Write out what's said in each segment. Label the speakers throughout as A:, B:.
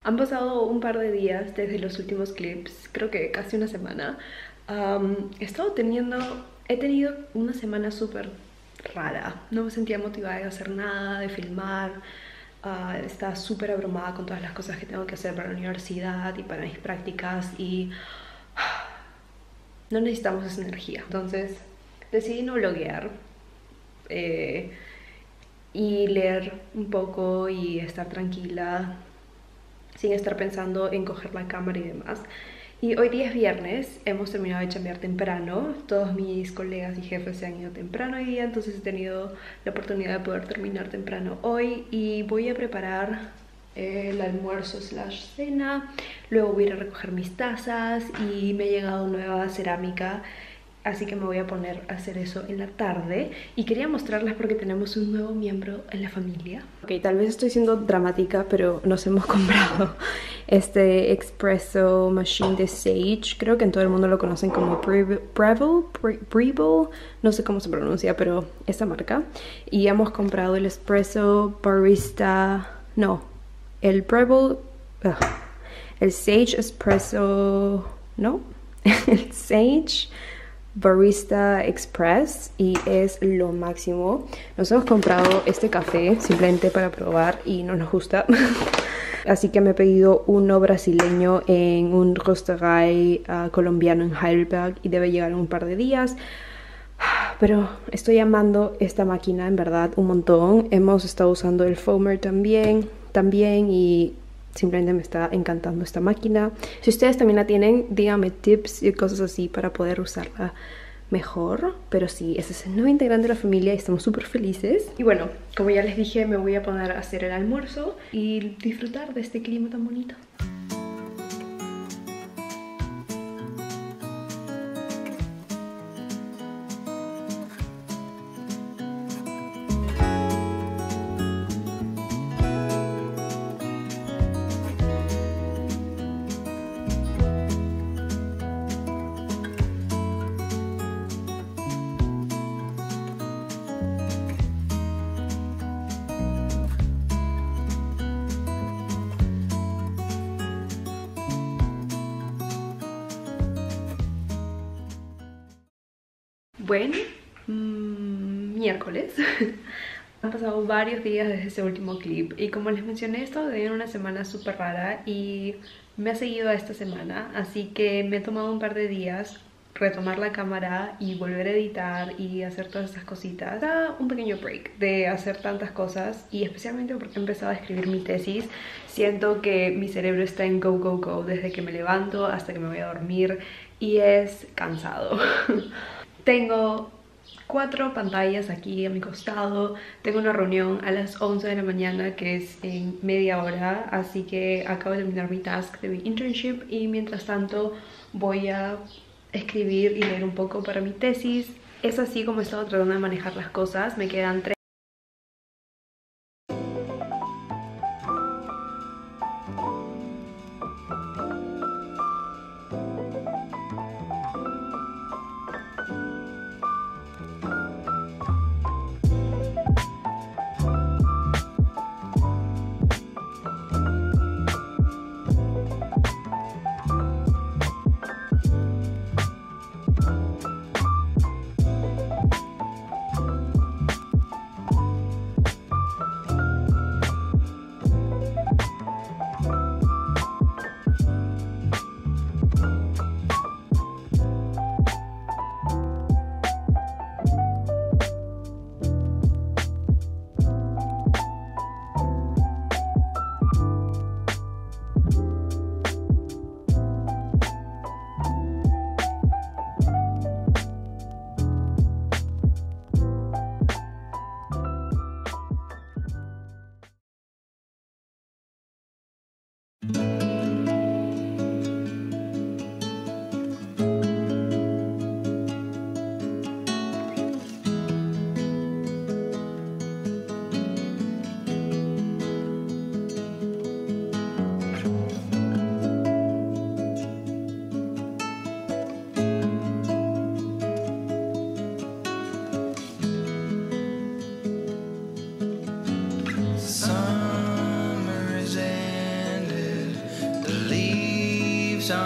A: Han pasado un par de días desde los últimos clips, creo que casi una semana. He tenido una semana súper rara. No me sentía motivada de hacer nada, de filmar. Estaba súper abrumada con todas las cosas que tengo que hacer para la universidad y para mis prácticas y no necesitamos esa energía. Entonces decidí no bloguear y leer un poco y estar tranquila sin estar pensando en coger la cámara y demás. Y hoy día es viernes, hemos terminado de chambear temprano, todos mis colegas y jefes se han ido temprano hoy día, entonces he tenido la oportunidad de poder terminar temprano hoy y voy a preparar el almuerzo slash cena, luego voy a ir a recoger mis tazas y me ha llegado nueva cerámica. Así que me voy a poner a hacer eso en la tarde. Y quería mostrarles porque tenemos un nuevo miembro en la familia. Ok, tal vez estoy siendo dramática, pero nos hemos comprado este espresso machine de Sage. Creo que en todo el mundo lo conocen como Breville. No sé cómo se pronuncia, pero esta marca. Y hemos comprado el espresso barista... No, el Breville... el Sage espresso... No, el Sage... Barista Express y es lo máximo. Nos hemos comprado este café simplemente para probar y no nos gusta. Así que me he pedido uno brasileño en un restaurante colombiano en Heidelberg y debe llegar en un par de días. Pero estoy amando esta máquina en verdad un montón. Hemos estado usando el foamer también y simplemente me está encantando esta máquina. Si ustedes también la tienen, díganme tips y cosas así para poder usarla mejor. Pero sí, ese es el nuevo integrante de la familia y estamos súper felices. Y bueno, como ya les dije, me voy a poner a hacer el almuerzo y disfrutar de este clima tan bonito. Bueno, miércoles. Han pasado varios días desde ese último clip y como les mencioné, he estado teniendo una semana súper rara y me ha seguido a esta semana, así que me he tomado un par de días retomar la cámara y volver a editar y hacer todas estas cositas. Da un pequeño break de hacer tantas cosas y especialmente porque he empezado a escribir mi tesis. Siento que mi cerebro está en go, go, go desde que me levanto hasta que me voy a dormir y es cansado. Tengo 4 pantallas aquí a mi costado. Tengo una reunión a las 11 de la mañana que es en media hora, así que acabo de terminar mi task de mi internship y mientras tanto voy a escribir y leer un poco para mi tesis. Es así como he estado tratando de manejar las cosas. Me quedan 3.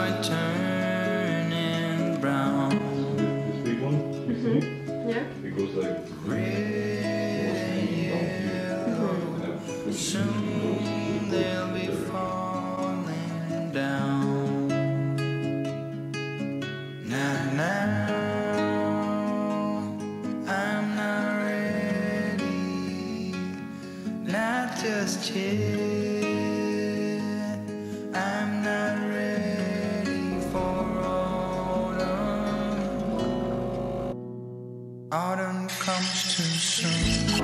B: start turning brown.
C: Big one?
A: Yeah.
C: It goes like
B: Soon they'll be falling down. Now, I'm not ready, not just yet. I'm not ready for autumn. Autumn comes too soon.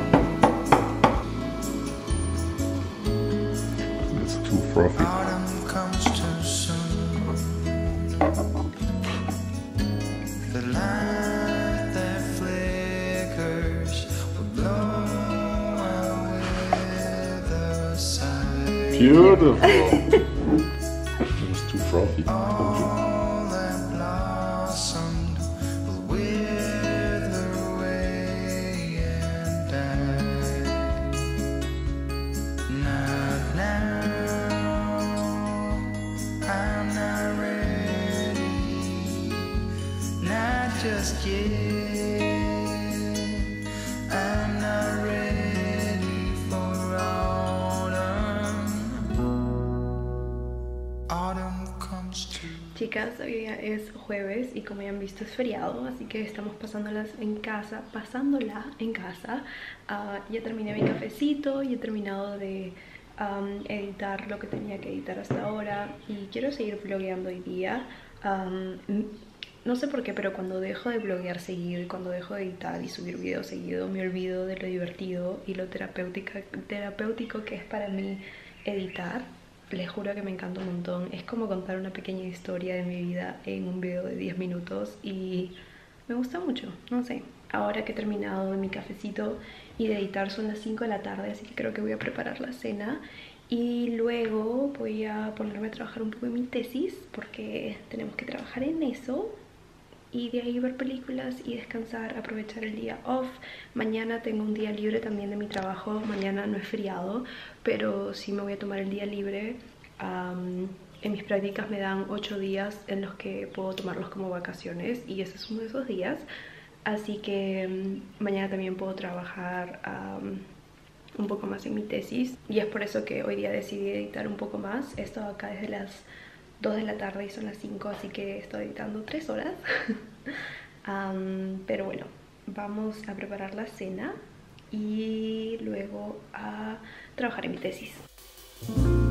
C: it's too frothy.
B: Autumn comes too soon. The light that flickers will blow away the side.
C: Beautiful. It was too frothy. I told you.
B: All that blossomed will wither away and die. Not now, I'm not ready, not just yet. I'm not ready for autumn. Autumn comes to.
A: Chicas, hoy día es jueves y como ya han visto es feriado, así que estamos pasándola en casa. Ya terminé mi cafecito y he terminado de editar lo que tenía que editar hasta ahora y quiero seguir vlogueando hoy día. No sé por qué, pero cuando dejo de vloguear seguido y cuando dejo de editar y subir videos seguido, me olvido de lo divertido y lo terapéutico que es para mí editar. Les juro que me encanta un montón. Es como contar una pequeña historia de mi vida en un video de 10 minutos y me gusta mucho, no sé. Ahora que he terminado mi cafecito y de editar son las 5 de la tarde, así que creo que voy a preparar la cena y luego voy a ponerme a trabajar un poco en mi tesis porque tenemos que trabajar en eso. Y de ahí ver películas y descansar, aprovechar el día off. Mañana tengo un día libre también de mi trabajo. Mañana no es feriado, pero sí me voy a tomar el día libre. En mis prácticas me dan 8 días en los que puedo tomarlos como vacaciones y ese es uno de esos días. Así que mañana también puedo trabajar un poco más en mi tesis. Y es por eso que hoy día decidí editar un poco más. He estado acá desde las 2 de la tarde y son las 5, así que estoy editando 3 horas. Pero bueno, vamos a preparar la cena y luego a trabajar en mi tesis.